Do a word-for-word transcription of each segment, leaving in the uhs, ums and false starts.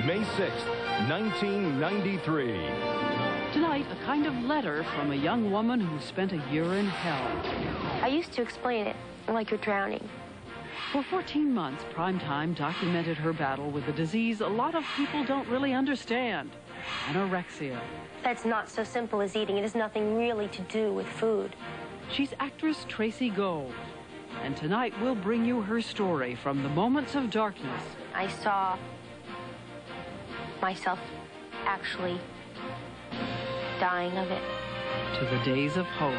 May sixth, nineteen ninety-three. Tonight, a kind of letter from a young woman who spent a year in hell. I used to explain it like you're drowning. For fourteen months, Primetime documented her battle with a disease a lot of people don't really understand, anorexia. That's not so simple as eating. It has nothing really to do with food. She's actress Tracey Gold, and tonight we'll bring you her story from the moments of darkness. I saw myself actually dying of it. To the days of hope.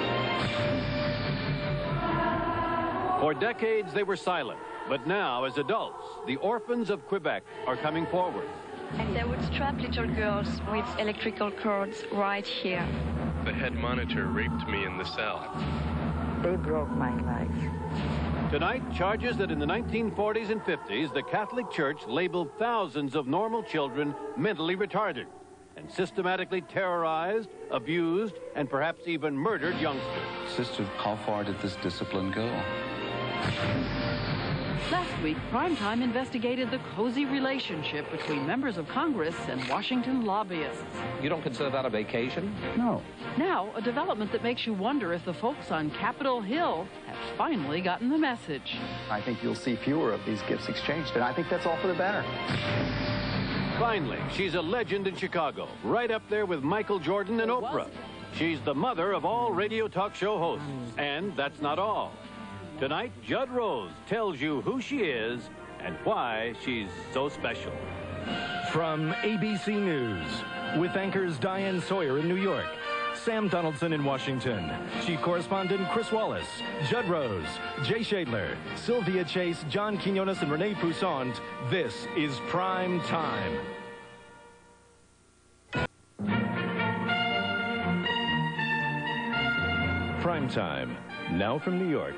For decades, they were silent. But now, as adults, the orphans of Quebec are coming forward. And they would strap little girls with electrical cords right here. The head monitor raped me in the cell. They broke my life. Tonight, charges that in the nineteen forties and fifties, the Catholic Church labeled thousands of normal children mentally retarded and systematically terrorized, abused, and perhaps even murdered youngsters. Sister, how far did this discipline go? Last week, Primetime investigated the cozy relationship between members of Congress and Washington lobbyists. You don't consider that a vacation? No. Now, a development that makes you wonder if the folks on Capitol Hill have finally gotten the message. I think you'll see fewer of these gifts exchanged, and I think that's all for the better. Finally, she's a legend in Chicago, right up there with Michael Jordan and Oprah. She's the mother of all radio talk show hosts, and that's not all. Tonight, Judd Rose tells you who she is and why she's so special. From A B C News, with anchors Diane Sawyer in New York, Sam Donaldson in Washington, chief correspondent Chris Wallace, Judd Rose, Jay Shadler, Sylvia Chase, John Quinones, and Renee Poussaint, this is Prime Time. Prime Time, now from New York,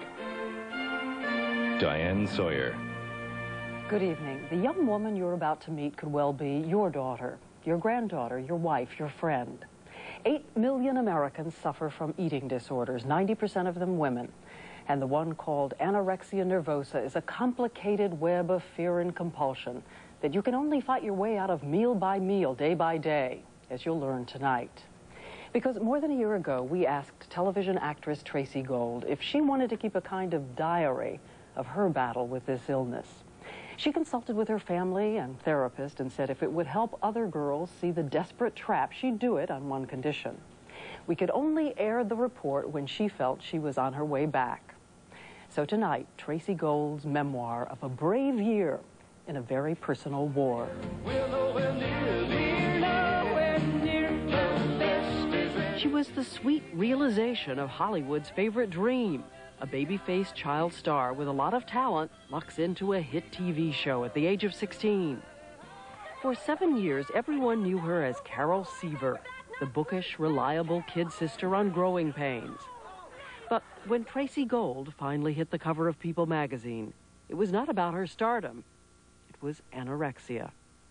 Diane Sawyer. Good evening. The young woman you're about to meet could well be your daughter, your granddaughter, your wife, your friend. Eight million Americans suffer from eating disorders, ninety percent of them women. And the one called anorexia nervosa is a complicated web of fear and compulsion that you can only fight your way out of meal by meal, day by day, as you'll learn tonight. Because more than a year ago, we asked television actress Tracey Gold if she wanted to keep a kind of diary of her battle with this illness. She consulted with her family and therapist and said if it would help other girls see the desperate trap, she'd do it on one condition. We could only air the report when she felt she was on her way back. So tonight, Tracey Gold's memoir of a brave year in a very personal war. She was the sweet realization of Hollywood's favorite dream. A baby-faced child star with a lot of talent lucks into a hit T V show at the age of sixteen. For seven years, everyone knew her as Carol Seaver, the bookish, reliable kid sister on Growing Pains. But when Tracey Gold finally hit the cover of People magazine, it was not about her stardom. It was anorexia.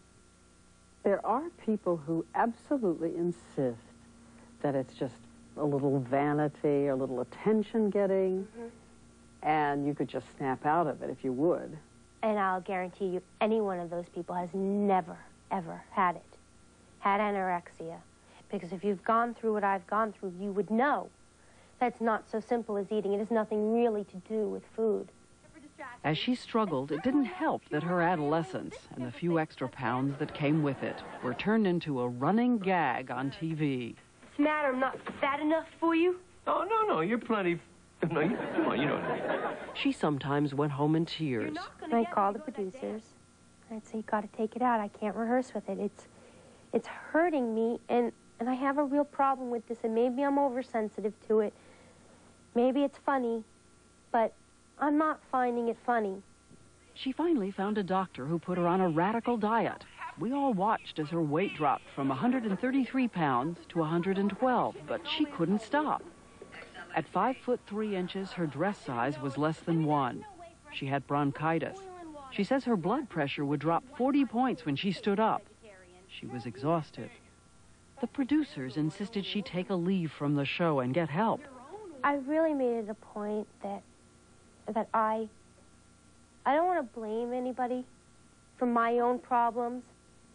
There are people who absolutely insist that it's just a little vanity, a little attention getting, mm-hmm. and you could just snap out of it if you would. And I'll guarantee you, any one of those people has never, ever had it, had anorexia. Because if you've gone through what I've gone through, you would know that's not so simple as eating. It has nothing really to do with food. As she struggled, it didn't help that her adolescence and the few extra pounds that came with it were turned into a running gag on T V. What's the matter? I'm not fat enough for you? Oh, no, no, you're plenty... No, you, come on, you know. She sometimes went home in tears. I called the producers. I'd say, you got to take it out. I can't rehearse with it. It's it's hurting me, and, and I have a real problem with this, and maybe I'm oversensitive to it. Maybe it's funny, but I'm not finding it funny. She finally found a doctor who put her on a radical diet. We all watched as her weight dropped from one hundred thirty-three pounds to one hundred twelve, but she couldn't stop. At five foot three inches, her dress size was less than one. She had bronchitis. She says her blood pressure would drop forty points when she stood up. She was exhausted. The producers insisted she take a leave from the show and get help. I really made it a point that that I I don't want to blame anybody for my own problems,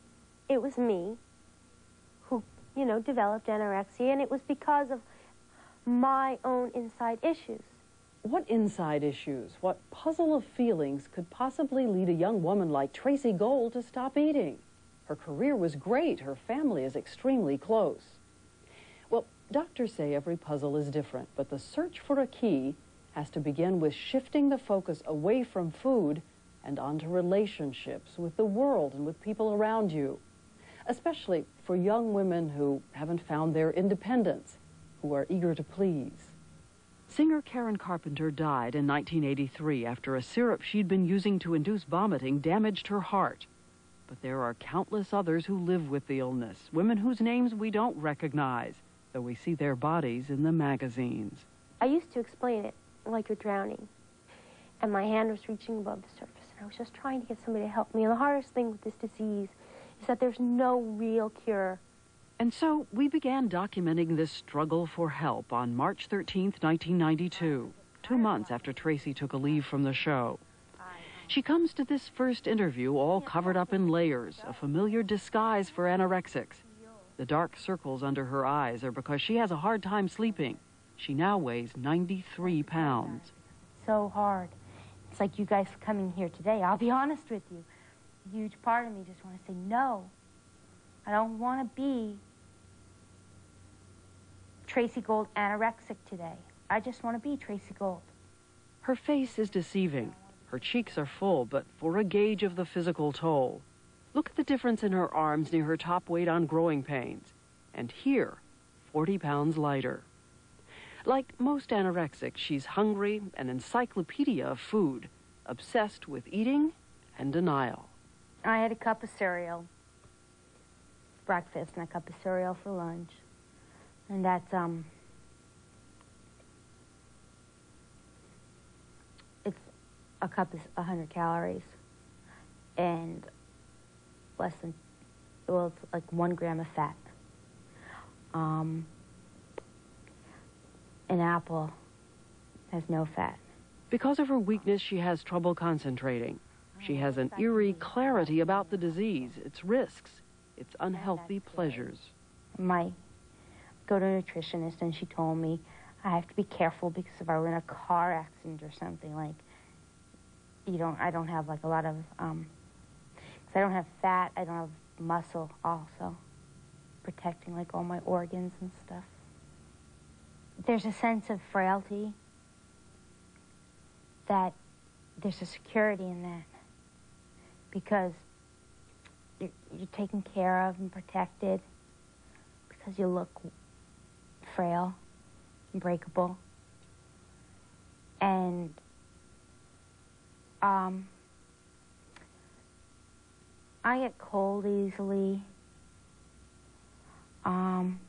it was me who, you know, developed anorexia, and it was because of my own inside issues. What inside issues, what puzzle of feelings could possibly lead a young woman like Tracey Gold to stop eating? Her career was great. Her family is extremely close. Well, doctors say every puzzle is different, but the search for a key has to begin with shifting the focus away from food and onto relationships with the world and with people around you, especially for young women who haven't found their independence, who are eager to please. Singer Karen Carpenter died in nineteen eighty-three after a syrup she'd been using to induce vomiting damaged her heart. But there are countless others who live with the illness, women whose names we don't recognize, though we see their bodies in the magazines. I used to explain it like you're drowning, and my hand was reaching above the surface, and I was just trying to get somebody to help me. And the hardest thing with this disease is that there's no real cure. And so we began documenting this struggle for help on March thirteenth, nineteen ninety-two, two months after Tracey took a leave from the show. She comes to this first interview all covered up in layers, a familiar disguise for anorexics. The dark circles under her eyes are because she has a hard time sleeping. She now weighs ninety-three pounds. So hard. It's like you guys coming here today. I'll be honest with you. A huge part of me just want to say no. I don't want to be Tracey Gold anorexic today. I just want to be Tracey Gold. Her face is deceiving. Her cheeks are full, but for a gauge of the physical toll. Look at the difference in her arms near her top weight on growing pains. And here, forty pounds lighter. Like most anorexics, she's hungry, an encyclopedia of food, obsessed with eating and denial. I had a cup of cereal breakfast and a cup of cereal for lunch. And that's, um, it's a cup is one hundred calories and less than, well, it's like one gram of fat. Um, an apple has no fat. Because of her weakness, she has trouble concentrating. She has an eerie clarity about the disease, its risks, its unhealthy pleasures. My go to a nutritionist, and she told me I have to be careful because if I were in a car accident or something, like, you don't, I don't have like a lot of, um, because I don't have fat, I don't have muscle also, protecting like all my organs and stuff. There's a sense of frailty that there's a security in that because you're, you're taken care of and protected because you look frail and breakable. And um, I get cold easily. Um,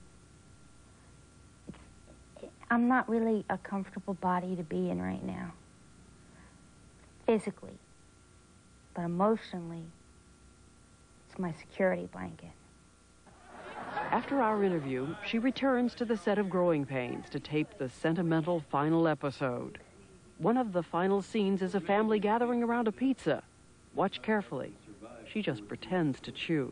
it's, I'm not really a comfortable body to be in right now, physically, but emotionally, it's my security blanket. After our interview, she returns to the set of Growing Pains to tape the sentimental final episode. One of the final scenes is a family gathering around a pizza. Watch carefully. She just pretends to chew.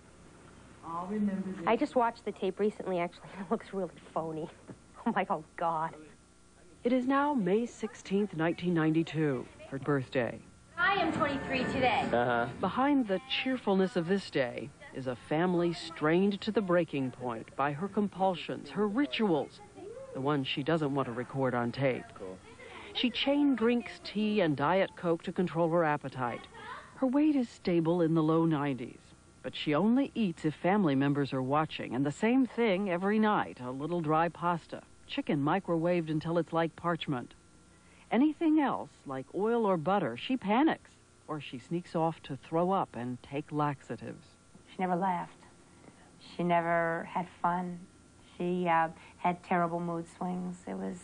I just watched the tape recently, actually. It looks really phony. I'm like, oh, God. It is now May sixteenth, nineteen ninety-two, her birthday. I am twenty-three today. Uh-huh. Behind the cheerfulness of this day is a family strained to the breaking point by her compulsions, her rituals, the ones she doesn't want to record on tape. Cool. She chain drinks tea and Diet Coke to control her appetite. Her weight is stable in the low nineties, but she only eats if family members are watching, and the same thing every night, a little dry pasta, chicken microwaved until it's like parchment. Anything else, like oil or butter, she panics, or she sneaks off to throw up and take laxatives. She never laughed. She never had fun. She uh, had terrible mood swings. It was,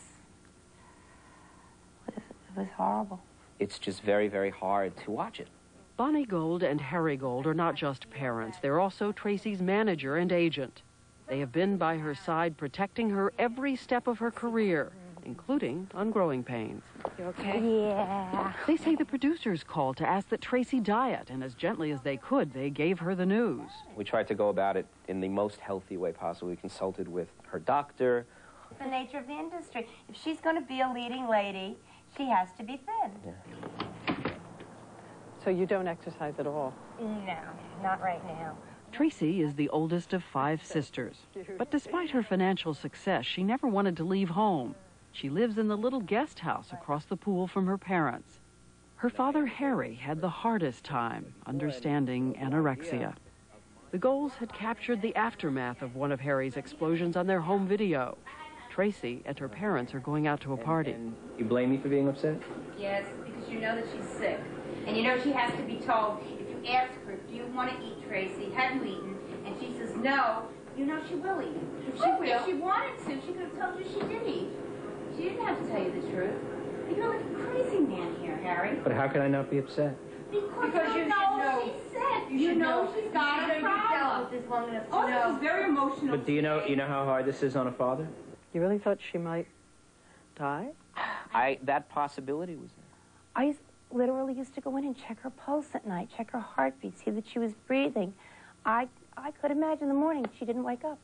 it was horrible. It's just very, very hard to watch it. Bonnie Gold and Harry Gold are not just parents. They're also Tracey's manager and agent. They have been by her side, protecting her every step of her career, including on growing pains. You okay? Yeah. They say the producers called to ask that Tracey diet, and as gently as they could, they gave her the news. We tried to go about it in the most healthy way possible. We consulted with her doctor. The nature of the industry. If she's going to be a leading lady, she has to be thin. Yeah. So you don't exercise at all? No, not right now. Tracey is the oldest of five sisters. But despite her financial success, she never wanted to leave home. She lives in the little guest house across the pool from her parents. Her father, Harry, had the hardest time understanding anorexia. The Golds had captured the aftermath of one of Harry's explosions on their home video. Tracey and her parents are going out to a party. And you blame me for being upset? Yes, because you know that she's sick. And you know she has to be told, if you ask her, do you want to eat, Tracey? Have you eaten? And she says no, you know she will eat. If she, will. If she wanted to, she could have told you she did eat. She didn't have to tell you the truth. You're like a crazy man here, Harry. But how can I not be upset? Because, Because you, you know, know. she's sick. You You, should know, know. she's got You a should know. You've problem. dealt with this long enough to Oh, know. this is very emotional. But do you know, you know how hard this is on a father? You really thought she might die? I, that possibility was there. I literally used to go in and check her pulse at night, check her heartbeat, see that she was breathing. I, I could imagine the morning she didn't wake up.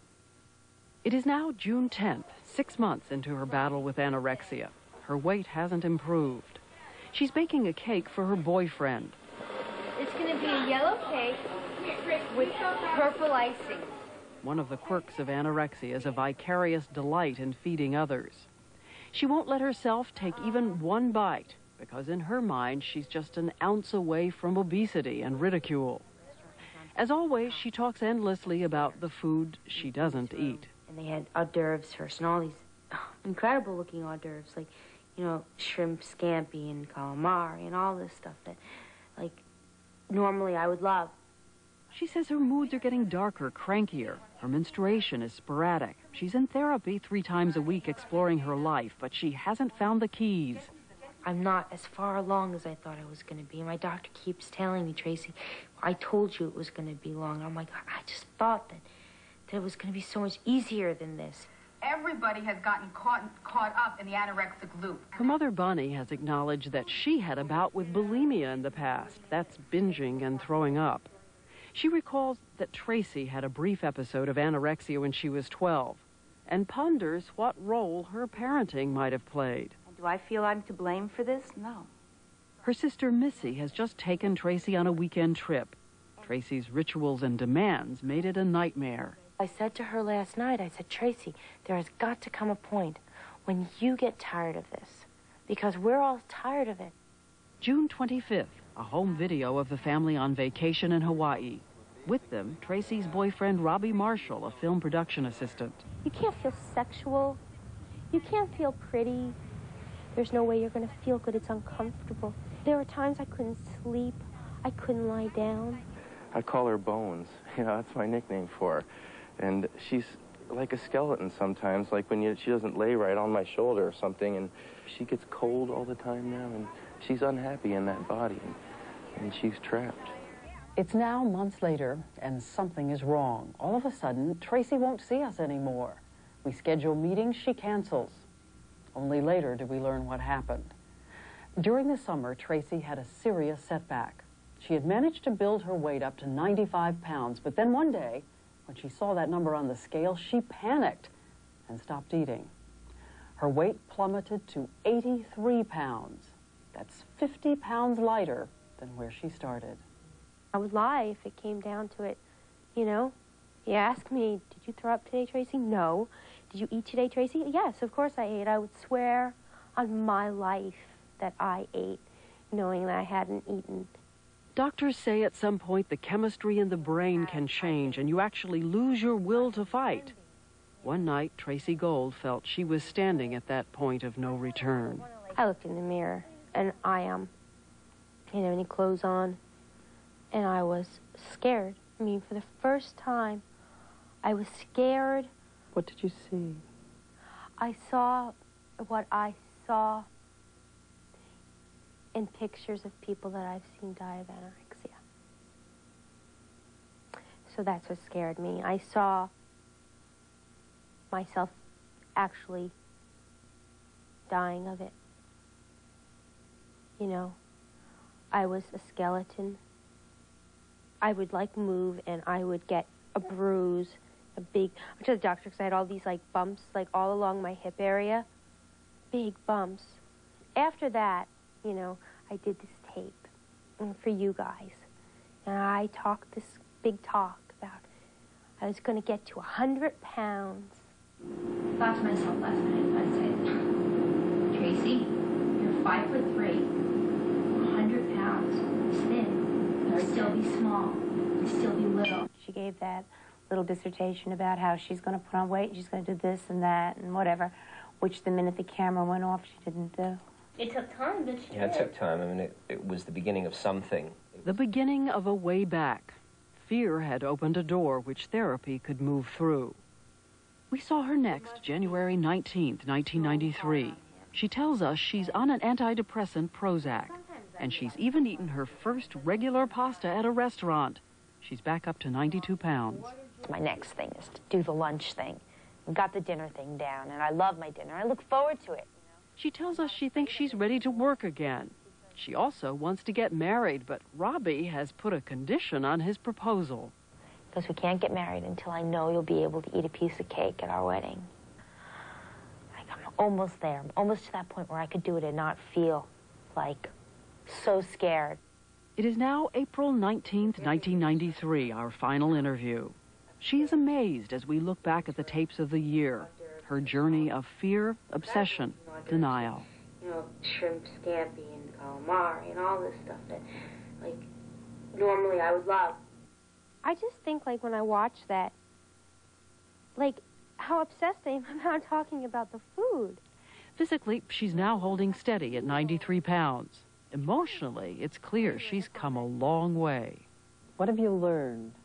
It is now June tenth, six months into her battle with anorexia. Her weight hasn't improved. She's baking a cake for her boyfriend. It's going to be a yellow cake with purple icing. One of the quirks of anorexia is a vicarious delight in feeding others. She won't let herself take even one bite because in her mind she's just an ounce away from obesity and ridicule. As always, she talks endlessly about the food she doesn't eat. And they had hors d'oeuvres first, and all these oh, incredible looking hors d'oeuvres, like, you know, shrimp scampi and calamari and all this stuff that, like, normally I would love. She says her moods are getting darker, crankier. Her menstruation is sporadic. She's in therapy three times a week exploring her life, but she hasn't found the keys. I'm not as far along as I thought I was going to be. My doctor keeps telling me, Tracey, I told you it was going to be long. I'm like, I just thought that, that it was going to be so much easier than this. Everybody has gotten caught, caught up in the anorexic loop. Her mother, Bonnie, has acknowledged that she had a bout with bulimia in the past. That's binging and throwing up. She recalls that Tracey had a brief episode of anorexia when she was twelve and ponders what role her parenting might have played. Do I feel I'm to blame for this? No. Her sister Missy has just taken Tracey on a weekend trip. Tracey's rituals and demands made it a nightmare. I said to her last night, I said, Tracey, there has got to come a point when you get tired of this, because we're all tired of it. June twenty-fifth, a home video of the family on vacation in Hawaii. With them, Tracey's boyfriend, Robbie Marshall, a film production assistant. You can't feel sexual. You can't feel pretty. There's no way you're going to feel good. It's uncomfortable. There were times I couldn't sleep. I couldn't lie down. I call her Bones. You know, that's my nickname for her. And she's like a skeleton sometimes, like when you, she doesn't lay right on my shoulder or something, and she gets cold all the time now, and she's unhappy in that body, and, and she's trapped. It's now months later, and something is wrong. All of a sudden, Tracey won't see us anymore. We schedule meetings, she cancels. Only later do we learn what happened. During the summer, Tracey had a serious setback. She had managed to build her weight up to ninety-five pounds, but then one day, when she saw that number on the scale, she panicked and stopped eating. Her weight plummeted to eighty-three pounds. That's fifty pounds lighter than where she started. I would lie if it came down to it, you know? You ask me, did you throw up today, Tracey? No. Did you eat today, Tracey? Yes, of course I ate. I would swear on my life that I ate, knowing that I hadn't eaten. Doctors say at some point the chemistry in the brain can change and you actually lose your will to fight. One night, Tracey Gold felt she was standing at that point of no return. I looked in the mirror, and I um, didn't have any clothes on, and I was scared. I mean, for the first time, I was scared. What did you see? I saw what I saw in pictures of people that I've seen die of anorexia. So that's what scared me. I saw myself actually, you know, in a clothes on, and I was scared. I mean, for the first time, I was scared. I was scared. I saw what I saw in pictures of people that I've seen die of anorexia. So that's what scared me. I saw myself actually, you know, in a clothes on, and I was scared. I saw what I saw in pictures of people that I've seen die of anorexia. So that's what scared me. I saw myself actually dying of it. You know, I was a skeleton. I would like move and I would get a bruise, a big, I went to the doctor because I had all these like bumps like all along my hip area, big bumps. After that, you know, I did this tape for you guys. And I talked this big talk about I was going to get to one hundred pounds. I thought to myself last night, I said, Tracey, you're five foot three, one hundred pounds, is thin, you'd still be small, you'd still be little. She gave that little dissertation about how she's going to put on weight, and she's going to do this and that and whatever, which the minute the camera went off, she didn't do. It took time, but she Yeah, did. it took time. I mean, it, it was the beginning of something. The beginning of a way back. Fear had opened a door which therapy could move through. We saw her next, January nineteenth, nineteen ninety-three. She tells us she's on an antidepressant Prozac, and she's even eaten her first regular pasta at a restaurant. She's back up to ninety-two pounds. My next thing is to do the lunch thing. We got the dinner thing down, and I love my dinner. I look forward to it. She tells us she thinks she's ready to work again. She also wants to get married, but Robbie has put a condition on his proposal. Because we can't get married until I know you'll be able to eat a piece of cake at our wedding. Like, I'm almost there. I'm almost to that point where I could do it and not feel, like, so scared. It is now April nineteenth, nineteen ninety-three, our final interview. She is amazed as we look back at the tapes of the year, her journey of fear, obsession, denial. You know, shrimp scampi and calamari and all this stuff that, like, normally I would love. I just think, like, when I watch that, like, how obsessed I am about talking about the food. Physically, she's now holding steady at ninety-three pounds. Emotionally, it's clear she's come a long way. What have you learned?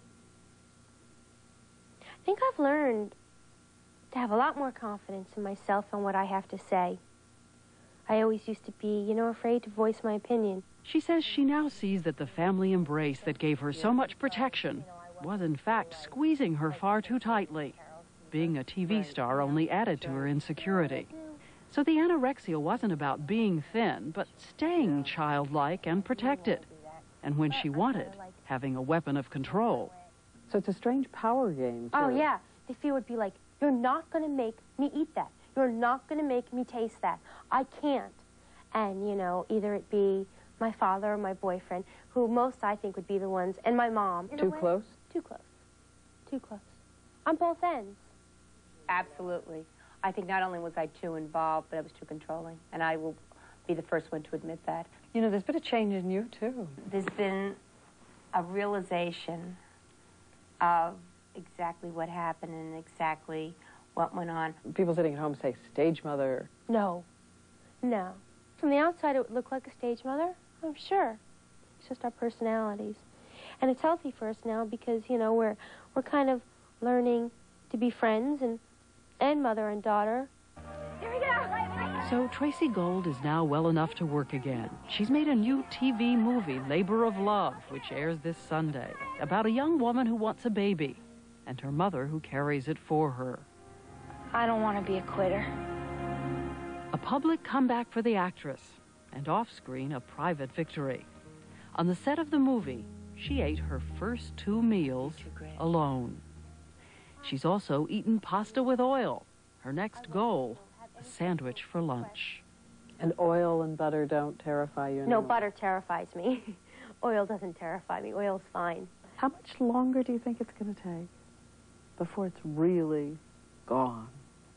I think I've learned to have a lot more confidence in myself and what I have to say. I always used to be, you know, afraid to voice my opinion. She says she now sees that the family embrace that gave her so much protection was, in fact, squeezing her far too tightly. Being a T V star only added to her insecurity. So the anorexia wasn't about being thin, but staying childlike and protected. And when she wanted, having a weapon of control. So it's a strange power game, too. Oh, yeah. The fear would be like, you're not going to make me eat that. You're not going to make me taste that. I can't. And, you know, either it be my father or my boyfriend, who most I think would be the ones, and my mom. Too close? Too close. Too close. On both ends. Absolutely. I think not only was I too involved, but I was too controlling. And I will be the first one to admit that. You know, there's been a change in you, too. There's been a realization of exactly what happened and exactly what went on. People sitting at home say, stage mother. No. No. From the outside, it would look like a stage mother, I'm sure. It's just our personalities. And it's healthy for us now because, you know, we're, we're kind of learning to be friends and, and mother and daughter. Here we go. So Tracey Gold is now well enough to work again. She's made a new T V movie, Labor of Love, which airs this Sunday, about a young woman who wants a baby and her mother who carries it for her. I don't want to be a quitter. A public comeback for the actress, and off-screen a private victory. On the set of the movie, she ate her first two meals alone. She's also eaten pasta with oil. Her next goal, a sandwich for lunch. And oil and butter don't terrify you anymore? No, butter terrifies me. Oil doesn't terrify me. Oil's fine. How much longer do you think it's going to take before it's really gone?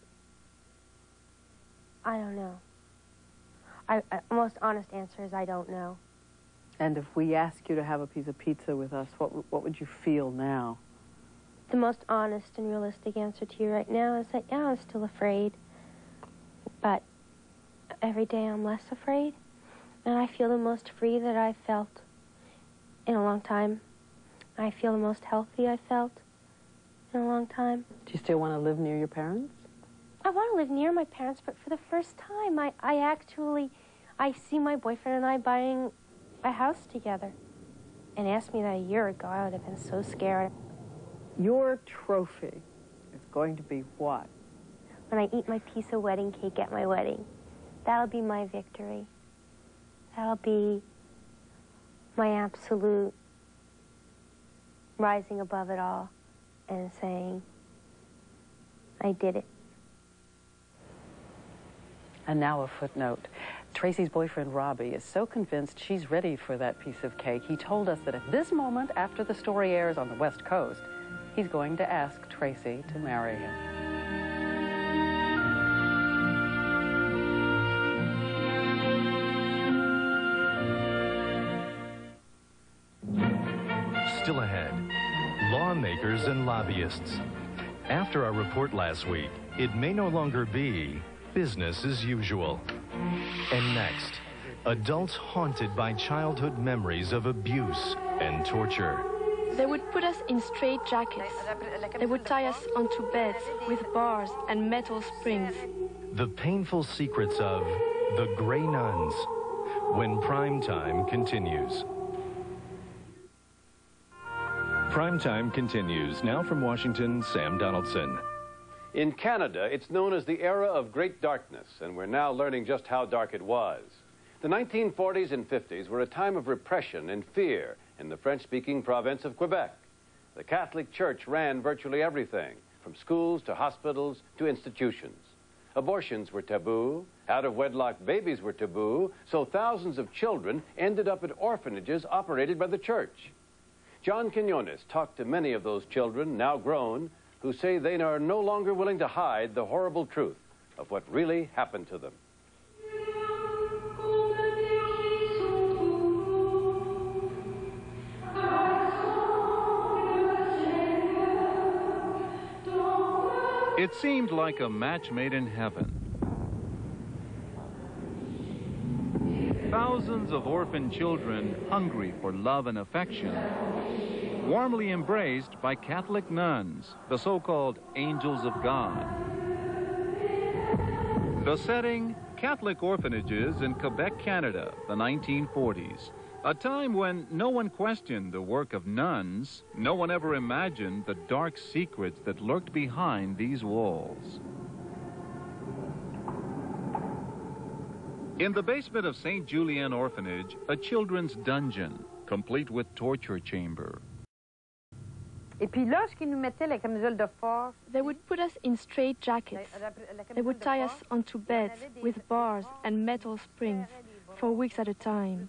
I don't know. I, I, most honest answer is I don't know. And if we ask you to have a piece of pizza with us, what, what would you feel now? The most honest and realistic answer to you right now is that, yeah, I'm still afraid. But every day I'm less afraid. And I feel the most free that I've felt in a long time. I feel the most healthy I've felt in a long time. Do you still want to live near your parents? I want to live near my parents, but for the first time, I, I actually, I see my boyfriend and I buying a house together. And asked me that a year ago, I would have been so scared. Your trophy is going to be what? When I eat my piece of wedding cake at my wedding. that'll be my victory. That'll be my absolute rising above it all and saying, I did it. And now a footnote. Tracey's boyfriend, Robbie, is so convinced she's ready for that piece of cake, he told us that at this moment, after the story airs on the West Coast, he's going to ask Tracey to marry him. Still ahead, lawmakers and lobbyists. After our report last week, it may no longer be business as usual. And next, adults haunted by childhood memories of abuse and torture. They would put us in straitjackets. They would tie us onto beds with bars and metal springs. The painful secrets of the Grey Nuns, when Primetime continues. Primetime continues. Now from Washington, Sam Donaldson. In Canada, it's known as the era of great darkness, and we're now learning just how dark it was. The nineteen forties and fifties were a time of repression and fear in the French-speaking province of Quebec. The Catholic Church ran virtually everything, from schools to hospitals to institutions. Abortions were taboo, out-of-wedlock babies were taboo, so thousands of children ended up at orphanages operated by the church. John Quinones talked to many of those children, now grown, who say they are no longer willing to hide the horrible truth of what really happened to them. It seemed like a match made in heaven. Thousands of orphan children hungry for love and affection, warmly embraced by Catholic nuns, the so-called angels of God. The setting, Catholic orphanages in Quebec, Canada, the nineteen forties. A time when no one questioned the work of nuns, no one ever imagined the dark secrets that lurked behind these walls. In the basement of Saint Julien Orphanage, a children's dungeon, complete with torture chamber. They would put us in straitjackets. They would tie us onto beds with bars and metal springs for weeks at a time.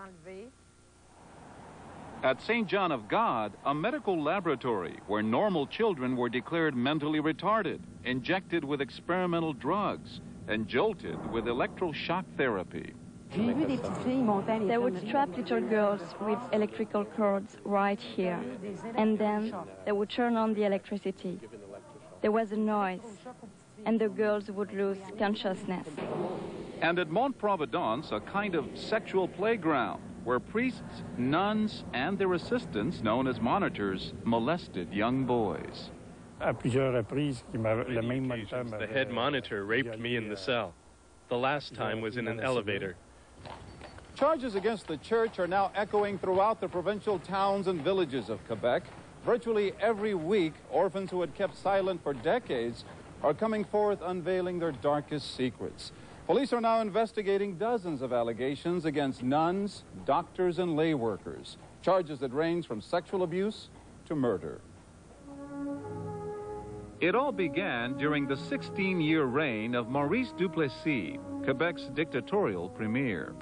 At Saint John of God, a medical laboratory where normal children were declared mentally retarded, injected with experimental drugs, and jolted with electroshock therapy. They would strap little girls with electrical cords right here, and then they would turn on the electricity. There was a noise, and the girls would lose consciousness. And at Mont Providence, a kind of sexual playground where priests, nuns, and their assistants, known as monitors, molested young boys. The head monitor raped me in the cell. The last time was in an elevator. Charges against the church are now echoing throughout the provincial towns and villages of Quebec. Virtually every week, orphans who had kept silent for decades are coming forth unveiling their darkest secrets. Police are now investigating dozens of allegations against nuns, doctors, and lay workers. Charges that range from sexual abuse to murder. It all began during the sixteen-year reign of Maurice Duplessis, Quebec's dictatorial premier.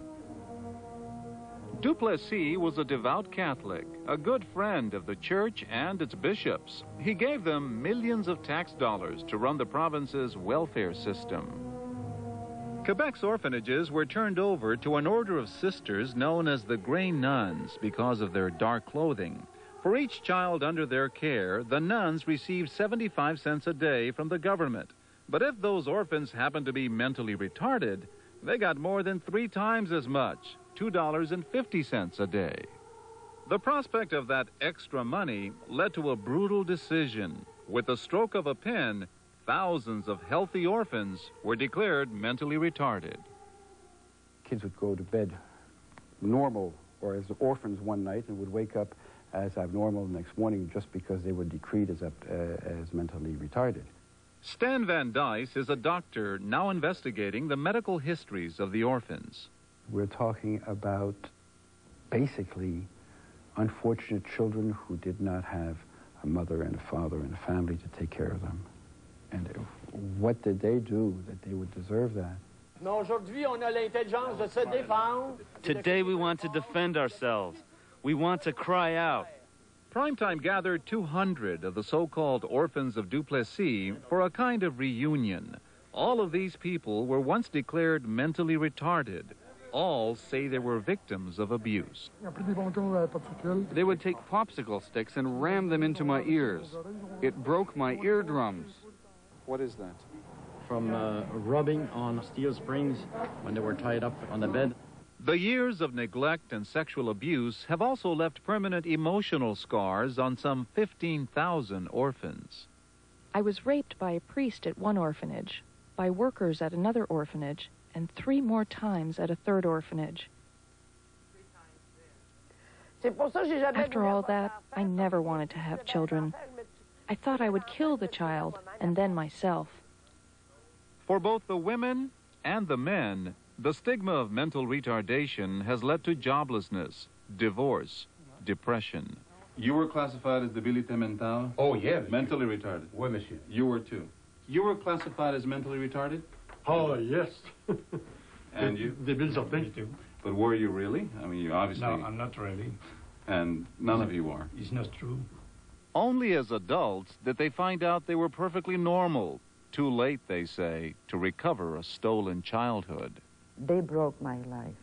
Duplessis was a devout Catholic, a good friend of the church and its bishops. He gave them millions of tax dollars to run the province's welfare system. Quebec's orphanages were turned over to an order of sisters known as the Grey Nuns because of their dark clothing. For each child under their care, the nuns received seventy-five cents a day from the government. But if those orphans happened to be mentally retarded, they got more than three times as much, two dollars and fifty cents a day. The prospect of that extra money led to a brutal decision. With the stroke of a pen, thousands of healthy orphans were declared mentally retarded. Kids would go to bed normal or as orphans one night and would wake up as abnormal the next morning just because they were decreed as, uh, as mentally retarded. Stan Van Dyce is a doctor now investigating the medical histories of the orphans. We're talking about basically unfortunate children who did not have a mother and a father and a family to take care of them. And what did they do that they would deserve that? Today we want to defend ourselves. We want to cry out. Primetime gathered two hundred of the so-called orphans of Duplessis for a kind of reunion. All of these people were once declared mentally retarded. All say they were victims of abuse. They would take popsicle sticks and ram them into my ears. It broke my eardrums. What is that? From uh, rubbing on steel springs when they were tied up on the bed. The years of neglect and sexual abuse have also left permanent emotional scars on some fifteen thousand orphans. I was raped by a priest at one orphanage, by workers at another orphanage, and three more times at a third orphanage. After all that, I never wanted to have children. I thought I would kill the child and then myself. For both the women and the men, the stigma of mental retardation has led to joblessness, divorce, depression. You were classified as debilité mentale? Oh, yes. Mentally retarded? Oui, monsieur. You were too. You were classified as mentally retarded? Oh, yes. And you? Débile certain, too. But were you really? I mean, you obviously... No, I'm not really. And none of you are? It's not true. Only as adults did they find out they were perfectly normal. Too late, they say, to recover a stolen childhood. They broke my life.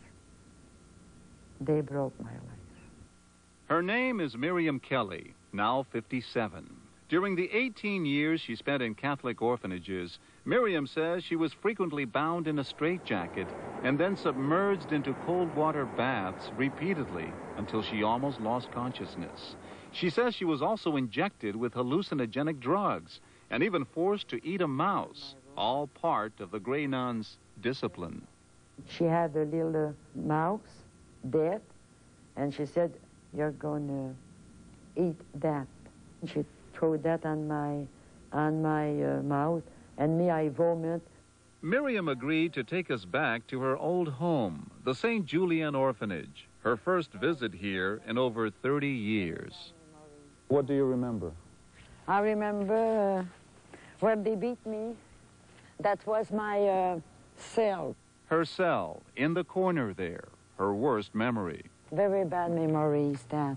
They broke my life. Her name is Miriam Kelly, now fifty-seven. During the eighteen years she spent in Catholic orphanages, Miriam says she was frequently bound in a straitjacket and then submerged into cold water baths repeatedly until she almost lost consciousness. She says she was also injected with hallucinogenic drugs and even forced to eat a mouse, all part of the Grey Nun's discipline. She had a little uh, mouse, dead, and she said, "You're going to eat that." And she threw that on my, on my uh, mouth, and me, I vomit. Miriam agreed to take us back to her old home, the Saint Julien Orphanage, her first visit here in over thirty years. What do you remember? I remember uh, where they beat me. That was my uh, cell. Her cell, in the corner there, her worst memory. Very bad memories, that.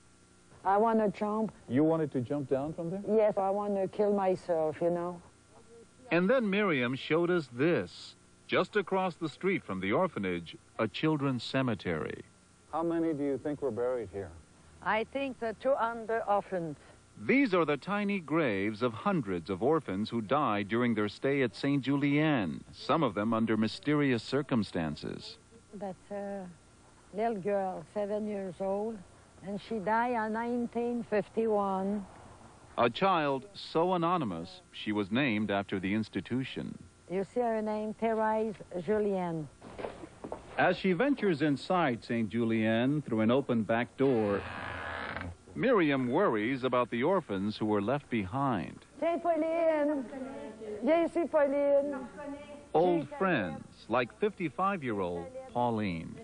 I want to jump. You wanted to jump down from there? Yes, I want to kill myself, you know. And then Miriam showed us this. Just across the street from the orphanage, a children's cemetery. How many do you think were buried here? I think the two hundred orphans. These are the tiny graves of hundreds of orphans who died during their stay at Saint Julien, some of them under mysterious circumstances. That's a little girl, seven years old, and she died in nineteen fifty-one. A child so anonymous, she was named after the institution. You see her name, Thérèse Julien. As she ventures inside Saint Julien through an open back door, Miriam worries about the orphans who were left behind. Saint Pauline! Viens ici, Pauline! Old friends, like fifty-five-year-old Pauline.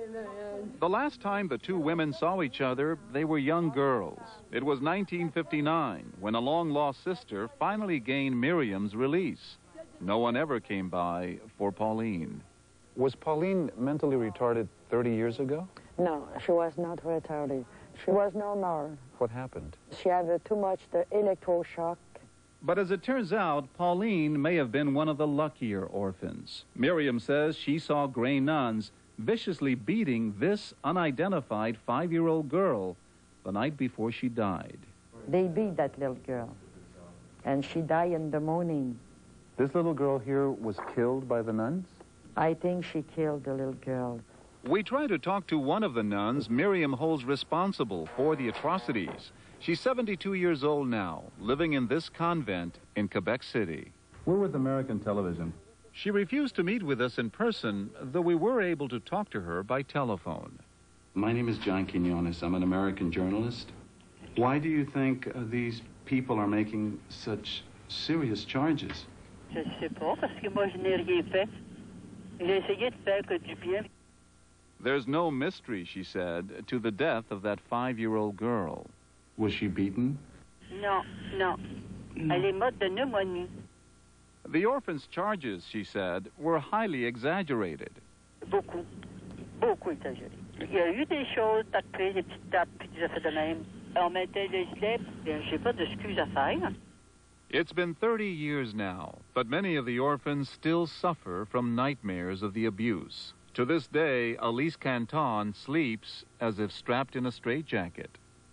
The last time the two women saw each other, they were young girls. It was nineteen fifty-nine, when a long-lost sister finally gained Miriam's release. No one ever came by for Pauline. Was Pauline mentally retarded thirty years ago? No, she was not retarded. She was normal. What happened? She had uh, too much the electroshock. But as it turns out, Pauline may have been one of the luckier orphans. Miriam says she saw Grey Nuns viciously beating this unidentified five-year-old girl the night before she died. They beat that little girl, and she died in the morning. This little girl here was killed by the nuns? I think she killed the little girl. We try to talk to one of the nuns Miriam holds responsible for the atrocities. She's seventy-two years old now, living in this convent in Quebec City. We're with American television. She refused to meet with us in person, though we were able to talk to her by telephone. My name is John Quinones. I'm an American journalist. Why do you think uh, these people are making such Serious charges. Je ne sais pas, parce que moi, je n'ai rien fait. J'ai essayé de faire que du bien. There's no mystery, she said, to the death of that five-year-old girl. Was she beaten? Non, non. Elle est morte de pneumonie. The orphans' charges, she said, were highly exaggerated. Beaucoup. Beaucoup exagéré. Il y a eu des choses, t'as pris des petites tapes, puis des affaires de même. On mettait des gilets, puis j'ai pas d'excuses à faire. It's been thirty years now, but many of the orphans still suffer from nightmares of the abuse. To this day, Elise Canton sleeps as if strapped in a straitjacket.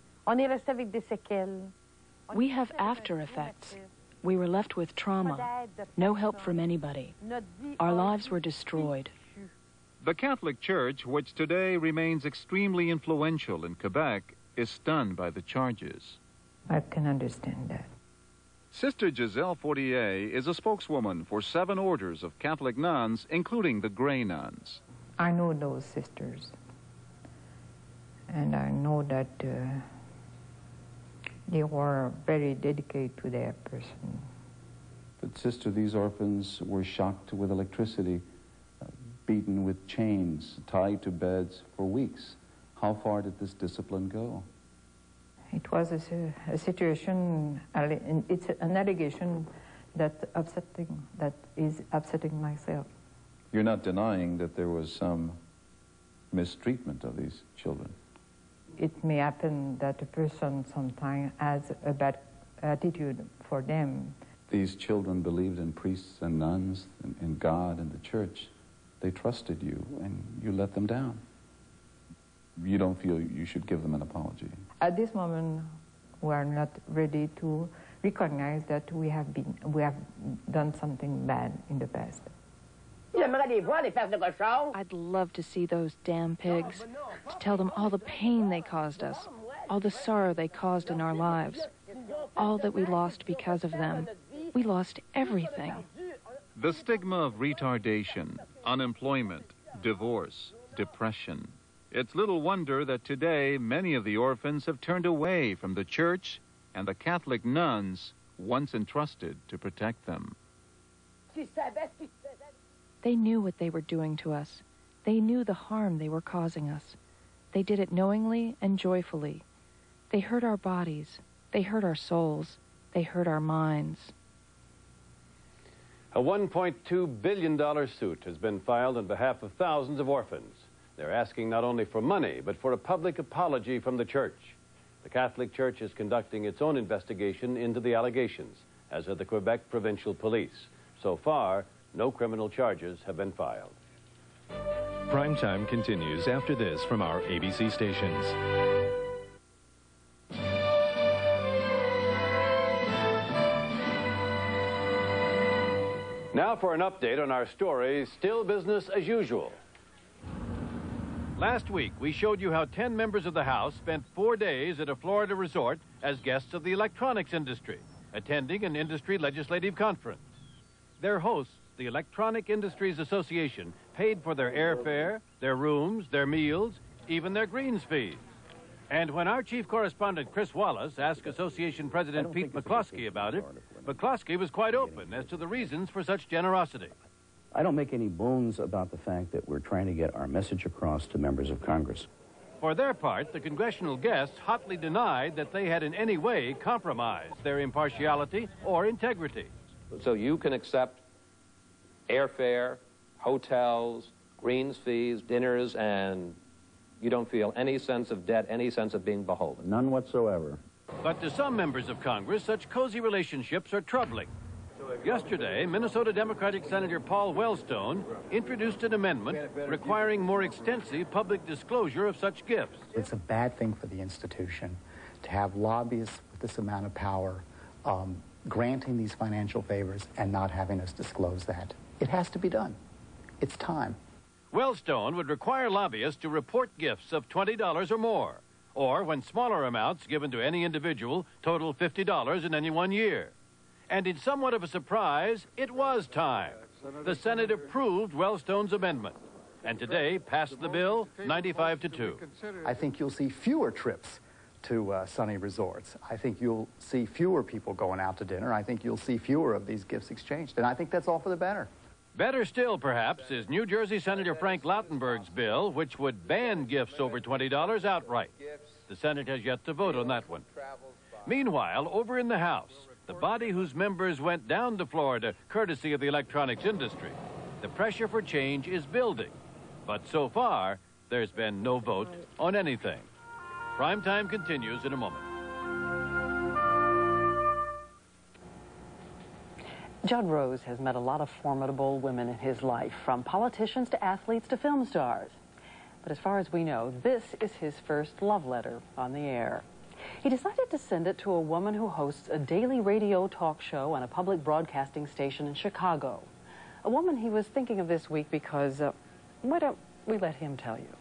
We have after effects. We were left with trauma, no help from anybody. Our lives were destroyed. The Catholic Church, which today remains extremely influential in Quebec, is stunned by the charges. I can understand that. Sister Giselle Fortier is a spokeswoman for seven orders of Catholic nuns, including the Grey Nuns. I know those sisters, and I know that uh, they were very dedicated to their person. But sister, these orphans were shocked with electricity, uh, beaten with chains, tied to beds for weeks. How far did this discipline go? It was a, a situation, it's an allegation that upsetting, that is upsetting myself. You're not denying that there was some mistreatment of these children? It may happen that a person sometimes has a bad attitude for them. These children believed in priests and nuns, in, in God and the church. They trusted you, and you let them down. You don't feel you should give them an apology? At this moment, we are not ready to recognize that we have been, we have done something bad in the past. I'd love to see those damn pigs, to tell them all the pain they caused us, all the sorrow they caused in our lives, all that we lost because of them. We lost everything. The stigma of retardation, unemployment, divorce, depression. It's little wonder that today many of the orphans have turned away from the church and the Catholic nuns once entrusted to protect them. They knew what they were doing to us. They knew the harm they were causing us. They did it knowingly and joyfully. They hurt our bodies. They hurt our souls. They hurt our minds. A one point two billion dollar suit has been filed on behalf of thousands of orphans. They're asking not only for money, but for a public apology from the church. The Catholic Church is conducting its own investigation into the allegations, as are the Quebec Provincial Police. So far, no criminal charges have been filed. Primetime continues after this from our A B C stations. Now for an update on our story, Still Business as Usual. Last week, we showed you how ten members of the House spent four days at a Florida resort as guests of the electronics industry, attending an industry legislative conference. Their hosts, the Electronic Industries Association, paid for their airfare, their rooms, their meals, even their greens fees. And when our chief correspondent, Chris Wallace, asked Association President Pete McCloskey about it, McCloskey was quite open as to the reasons for such generosity. I don't make any bones about the fact that we're trying to get our message across to members of Congress. For their part, the congressional guests hotly denied that they had in any way compromised their impartiality or integrity. So you can accept airfare, hotels, greens fees, dinners, and you don't feel any sense of debt, any sense of being beholden? None whatsoever. But to some members of Congress, such cozy relationships are troubling. Yesterday, Minnesota Democratic Senator Paul Wellstone introduced an amendment requiring more extensive public disclosure of such gifts. It's a bad thing for the institution to have lobbyists with this amount of power um, granting these financial favors and not having us disclose that. It has to be done. It's time. Wellstone would require lobbyists to report gifts of twenty dollars or more, or when smaller amounts given to any individual total fifty dollars in any one year. And in somewhat of a surprise, it was time. The Senate approved Wellstone's amendment, and today passed the bill ninety-five to two. I think you'll see fewer trips to uh, sunny resorts. I think you'll see fewer people going out to dinner. I think you'll see fewer of these gifts exchanged, and I think that's all for the better. Better still, perhaps, is New Jersey Senator Frank Lautenberg's bill, which would ban gifts over twenty dollars outright. The Senate has yet to vote on that one. Meanwhile, over in the House, the body whose members went down to Florida courtesy of the electronics industry, the pressure for change is building. But so far, there's been no vote on anything. Primetime continues in a moment. Judd Rose has met a lot of formidable women in his life, from politicians to athletes to film stars. But as far as we know, this is his first love letter on the air. He decided to send it to a woman who hosts a daily radio talk show on a public broadcasting station in Chicago. A woman he was thinking of this week because, uh, why don't we let him tell you?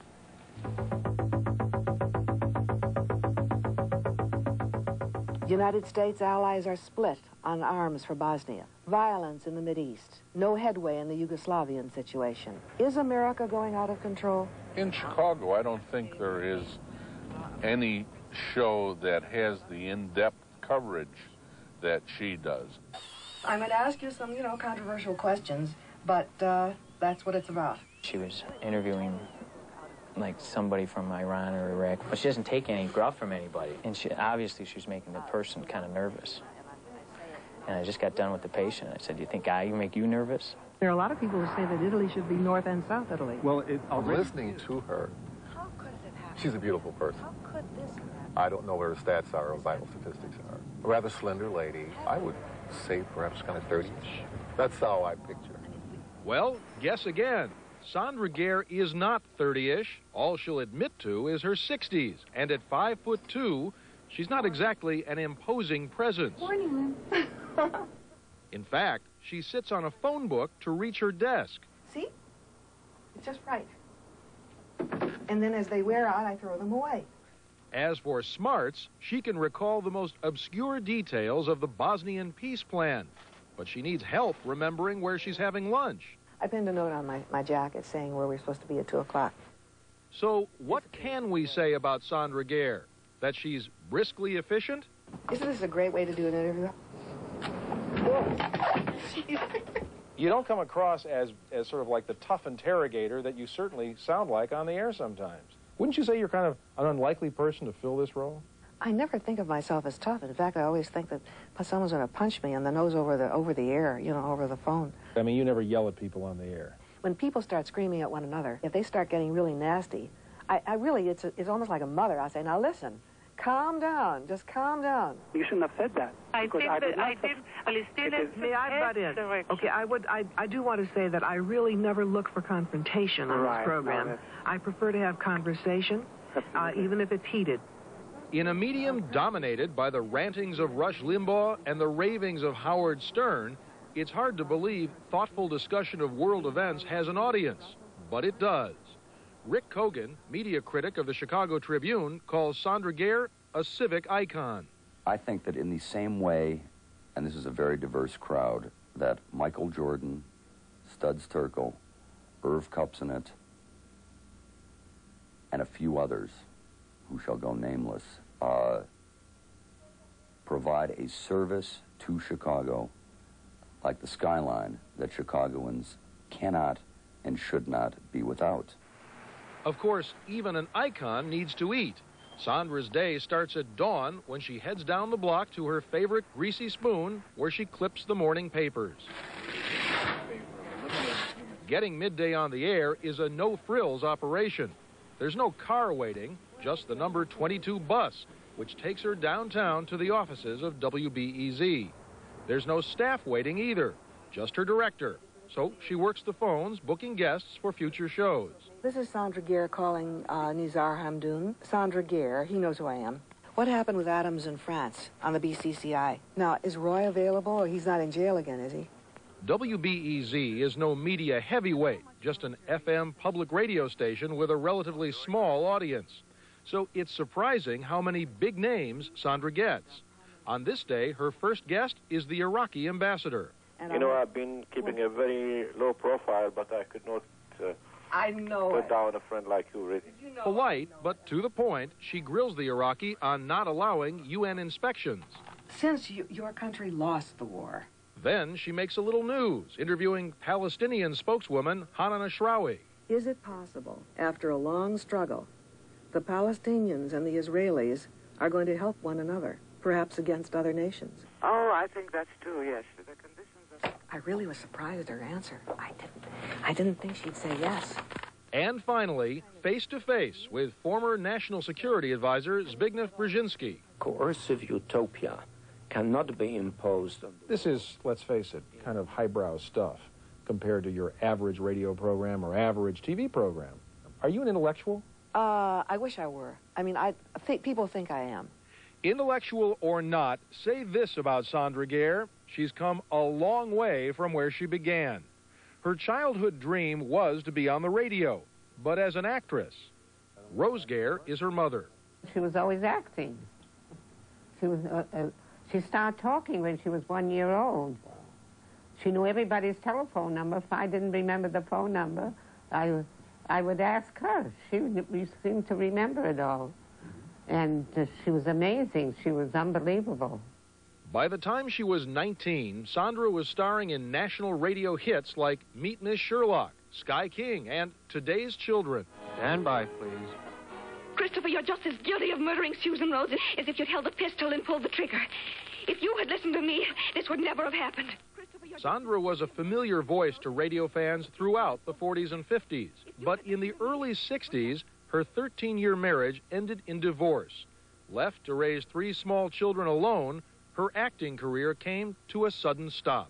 United States allies are split on arms for Bosnia. Violence in the Mideast. No headway in the Yugoslavian situation. Is America going out of control? In Chicago, I don't think there is any show that has the in-depth coverage that she does. I'm going to ask you some, you know, controversial questions, but uh, that's what it's about. She was interviewing like somebody from Iran or Iraq, but she doesn't take any gruff from anybody. And she, obviously she was making the person kind of nervous. And I just got done with the patient. I said, do you think I make you nervous? There are a lot of people who say that Italy should be North and South Italy. Well, it, listening to her, she's a beautiful person. I don't know what her stats are or vital statistics are. A rather slender lady, I would say perhaps kind of thirty-ish. That's how I picture her. Well, guess again. Sandra Gare is not thirty-ish. All she'll admit to is her sixties. And at five foot two, she's not exactly an imposing presence. Morning, Lynn. In fact, she sits on a phone book to reach her desk. See? It's just right. And then as they wear out, I throw them away. As for smarts, she can recall the most obscure details of the Bosnian peace plan. But she needs help remembering where she's having lunch. I pinned a note on my, my jacket saying where we're supposed to be at two o'clock. So what can we say about Sandra Gare? That she's briskly efficient? Isn't this a great way to do an interview? You don't come across as, as sort of like the tough interrogator that you certainly sound like on the air sometimes. Wouldn't you say you're kind of an unlikely person to fill this role? I never think of myself as tough. In fact, I always think that someone's going to punch me in the nose over the over the air, you know, over the phone. I mean, you never yell at people on the air. When people start screaming at one another, if they start getting really nasty, I, I really, it's, a, it's almost like a mother. I say, now listen, calm down, just calm down. You shouldn't have said that. I think I that I did. Palestine May I butt in? Okay, I would. I, I do want to say that I really never look for confrontation on Right, this program. no, I prefer to have conversation, uh, even if it's heated. In a medium dominated by the rantings of Rush Limbaugh and the ravings of Howard Stern, it's hard to believe thoughtful discussion of world events has an audience. But it does. Rick Kogan, media critic of the Chicago Tribune, calls Sandra Gare a civic icon. I think that in the same way, and this is a very diverse crowd, that Michael Jordan, Studs Terkel, Irv Kupcinet, and a few others, who shall go nameless, uh, provide a service to Chicago like the skyline that Chicagoans cannot and should not be without. Of course, even an icon needs to eat. Sandra's day starts at dawn when she heads down the block to her favorite greasy spoon where she clips the morning papers. Getting midday on the air is a no-frills operation. There's no car waiting, just the number twenty-two bus, which takes her downtown to the offices of W B E Z. There's no staff waiting either, just her director. So she works the phones, booking guests for future shows. This is Sandra Gare calling uh, Nizar Hamdoun. Sandra Gare, he knows who I am. What happened with Adams in France on the B C C I? Now, is Roy available, or he's not in jail again, is he? W B E Z is no media heavyweight, just an F M public radio station with a relatively small audience. So it's surprising how many big names Sandra gets. On this day, her first guest is the Iraqi ambassador. You know, I've been keeping a very low profile, but I could not uh, I know Put it. down a friend like you, Rick. Polite, but to the point, she grills the Iraqi on not allowing U N inspections. Since you, your country lost the war. Then she makes a little news, interviewing Palestinian spokeswoman Hanan Ashrawi. Is it possible, after a long struggle, the Palestinians and the Israelis are going to help one another, perhaps against other nations? Oh, I think that's true, yes. The conditions are... I really was surprised at her answer. I didn't, I didn't think she'd say yes. And finally, face-to-face with former National Security Advisor Zbigniew Brzezinski. Coercive utopia cannot be imposed. This is, let's face it, kind of highbrow stuff compared to your average radio program or average T V program. Are you an intellectual? Uh, I wish I were. I mean, I think people think I am. Intellectual or not, say this about Sandra Gare. She's come a long way from where she began. Her childhood dream was to be on the radio, but as an actress. Rose Gare is her mother. She was always acting. She was. Uh, uh, she started talking when she was one year old. She knew everybody's telephone number. If I didn't remember the phone number, I, I would ask her. She would, seemed to remember it all. And uh, she was amazing. She was unbelievable. By the time she was nineteen, Sandra was starring in national radio hits like Meet Miss Sherlock, Sky King, and Today's Children. Stand by, please. Christopher, you're just as guilty of murdering Susan Rose as if you'd held the pistol and pulled the trigger. If you had listened to me, this would never have happened. Sandra was a familiar voice to radio fans throughout the forties and fifties. But in the early sixties, her thirteen-year marriage ended in divorce. Left to raise three small children alone, her acting career came to a sudden stop.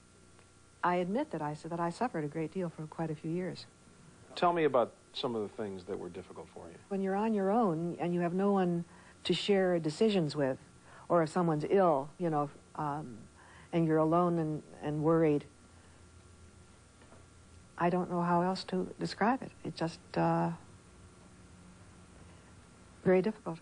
I admit that I said that I suffered a great deal for quite a few years. Tell me about some of the things that were difficult for you. When you're on your own and you have no one to share decisions with, or if someone's ill, you know, um, and you're alone and, and worried, I don't know how else to describe it. It's just uh, very difficult.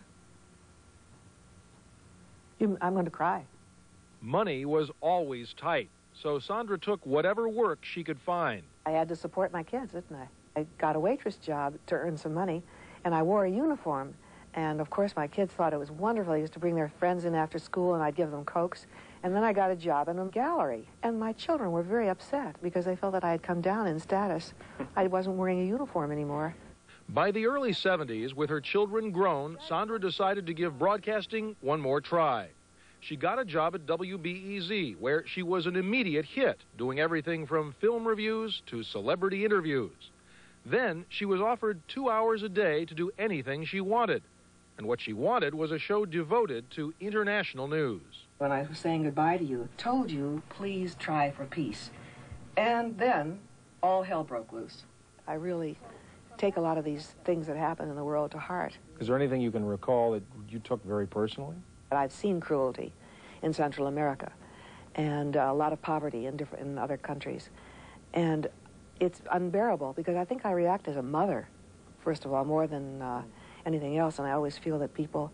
You, I'm going to cry. Money was always tight, so Sandra took whatever work she could find. I had to support my kids, didn't I? I got a waitress job to earn some money, and I wore a uniform. And, of course, my kids thought it was wonderful. They used to bring their friends in after school, and I'd give them Cokes. And then I got a job in a gallery. And my children were very upset because they felt that I had come down in status. I wasn't wearing a uniform anymore. By the early seventies, with her children grown, Sandra decided to give broadcasting one more try. She got a job at W B E Z, where she was an immediate hit, doing everything from film reviews to celebrity interviews. Then she was offered two hours a day to do anything she wanted. And what she wanted was a show devoted to international news. When I was saying goodbye to you, told you, please try for peace. And then all hell broke loose. I really take a lot of these things that happen in the world to heart. Is there anything you can recall that you took very personally? I've seen cruelty in Central America and uh, a lot of poverty in, different, in other countries. And it's unbearable because I think I react as a mother, first of all, more than uh, anything else. And I always feel that people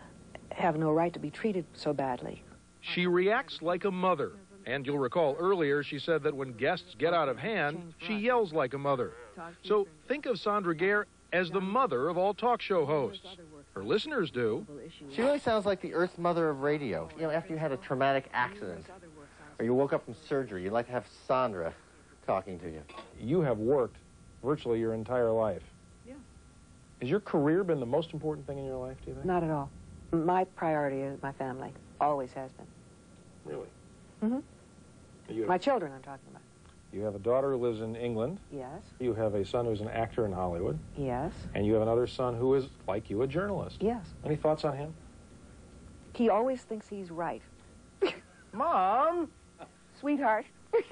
have no right to be treated so badly. She reacts like a mother. And you'll recall earlier she said that when guests get out of hand, she yells like a mother. So think of Sandra Gare as the mother of all talk show hosts. Her listeners do. She really sounds like the Earth Mother of radio. You know, after you had a traumatic accident or you woke up from surgery, you'd like to have Sandra talking to you. You have worked virtually your entire life. Yeah. Has your career been the most important thing in your life, do you think? Not at all. My priority is my family. Always has been. Really? Mm-hmm. You have, my children I'm talking about. You have a daughter who lives in England. Yes. You have a son who's an actor in Hollywood. Yes. And you have another son who is, like you, a journalist. Yes. Any thoughts on him? He always thinks he's right. Mom! Sweetheart.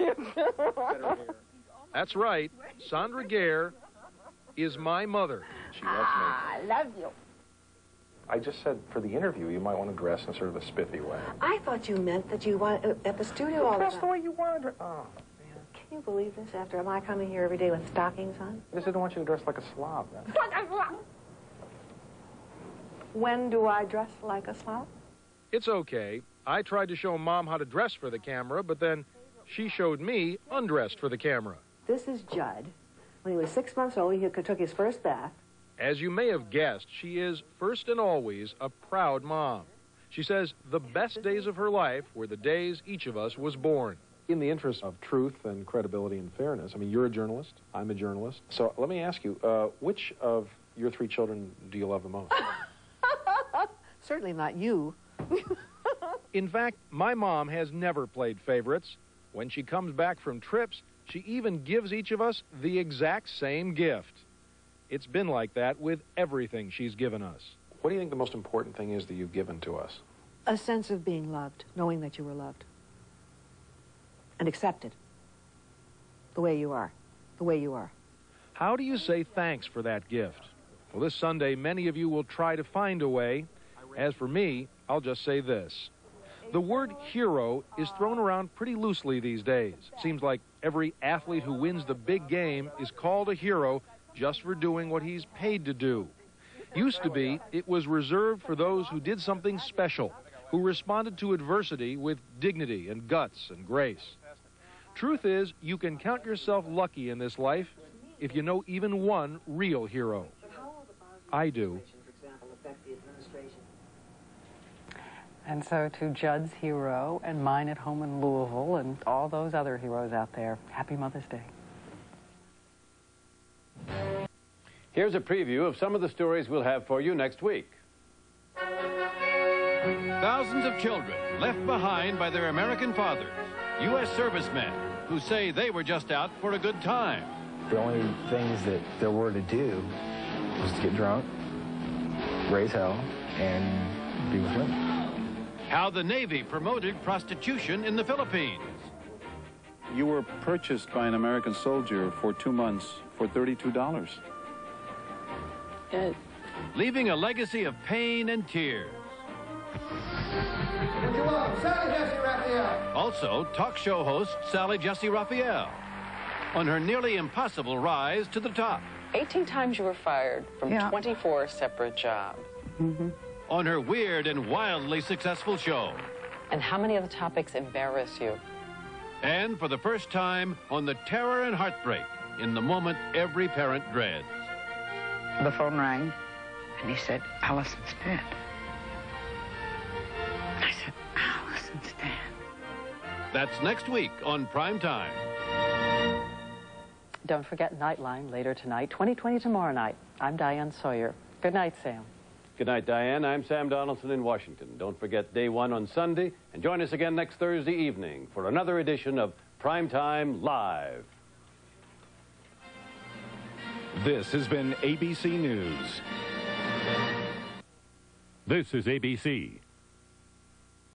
That's right. Sandra Gare is my mother. She loves me. I love you. I just said for the interview you might want to dress in sort of a spiffy way. I thought you meant that you want uh, at the studio all the time. That's the way you wanted to. Oh. Can you believe this? After am I coming here every day with stockings on? I just didn't want you to dress like a slob. Then. When do I dress like a slob? It's okay. I tried to show Mom how to dress for the camera, but then she showed me undressed for the camera. This is Judd When he was six months old, he took his first bath. As you may have guessed, she is, first and always, a proud mom. She says the best days of her life were the days each of us was born. In the interest of truth and credibility and fairness, I mean, you're a journalist, I'm a journalist. So let me ask you, uh, which of your three children do you love the most? Certainly not you. In fact, my mom has never played favorites. When she comes back from trips, she even gives each of us the exact same gift. It's been like that with everything she's given us. What do you think the most important thing is that you've given to us? A sense of being loved, knowing that you were loved. And accepted. The way you are. The way you are. How do you say thanks for that gift? Well, this Sunday, many of you will try to find a way. As for me, I'll just say this. The word hero is thrown around pretty loosely these days. Seems like every athlete who wins the big game is called a hero just for doing what he's paid to do. Used to be, it was reserved for those who did something special, who responded to adversity with dignity and guts and grace. Truth is, you can count yourself lucky in this life if you know even one real hero. I do. And so to Judd's hero and mine at home in Louisville and all those other heroes out there, happy Mother's Day. Here's a preview of some of the stories we'll have for you next week. Thousands of children left behind by their American fathers, U S servicemen who say they were just out for a good time. The only things that there were to do was to get drunk, raise hell, and be with women. How the Navy promoted prostitution in the Philippines. You were purchased by an American soldier for two months for thirty-two dollars. Good. Leaving a legacy of pain and tears. Also, talk show host Sally Jesse Raphael on her nearly impossible rise to the top. eighteen times you were fired from yeah. twenty-four separate jobs. Mm-hmm. On her weird and wildly successful show. And how many of the topics embarrass you? And for the first time, on the terror and heartbreak in the moment every parent dreads. The phone rang, and he said, Allison's dead. I said, Allison's dead. That's next week on Primetime. Don't forget Nightline later tonight, twenty twenty tomorrow night. I'm Diane Sawyer. Good night, Sam. Good night, Diane. I'm Sam Donaldson in Washington. Don't forget Day One on Sunday, and join us again next Thursday evening for another edition of Primetime Live. This has been A B C News. This is A B C.